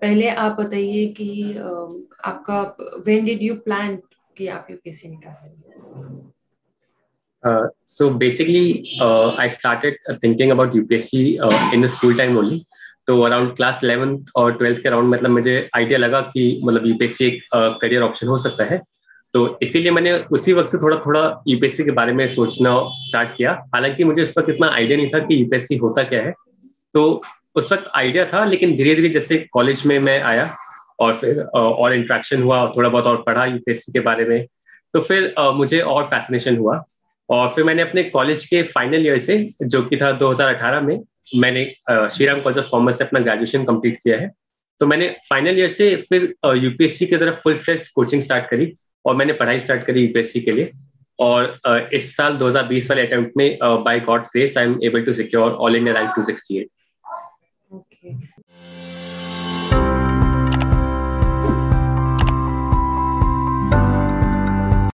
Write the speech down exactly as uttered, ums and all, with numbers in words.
पहले आप बताइए कि अ, आपका व्हेन डिड यू प्लान कि आप यूपीएससी निकालेंगे? Uh, so basically, uh, I started uh, thinking about U P S C uh, in the school time only. तो अराउंड क्लास इलेवेंथ और ट्वेल्थ के अराउंड मतलब मुझे आइडिया लगा कि मतलब यूपीएससी एक करियर ऑप्शन हो सकता है। तो इसीलिए मैंने उसी वक्त से थोड़ा थोड़ा यूपीएससी के बारे में सोचना स्टार्ट किया। हालांकि मुझे उस वक्त इतना आइडिया नहीं था कि यूपीएससी होता क्या है। तो उस वक्त आइडिया था, लेकिन धीरे धीरे जैसे कॉलेज में मैं आया और फिर अ, और इंट्रैक्शन हुआ, थोड़ा बहुत और पढ़ा यूपीएससी के बारे में, तो फिर अ, मुझे और फैसिनेशन हुआ। और फिर मैंने अपने कॉलेज के फाइनल ईयर से, जो कि था दो हज़ार अठारह में, मैंने अ, श्रीराम कॉलेज ऑफ कॉमर्स से अपना ग्रेजुएशन कंप्लीट किया है। तो मैंने फाइनल ईयर से फिर यूपीएससी की तरफ फुल फ्लेज्ड कोचिंग स्टार्ट करी और मैंने पढ़ाई स्टार्ट करी यूपीएससी के लिए। और अ, इस साल दो हज़ार बीस वाले अटेम्प्ट में by God's grace I am able to secure all India rank two sixty eight. Okay.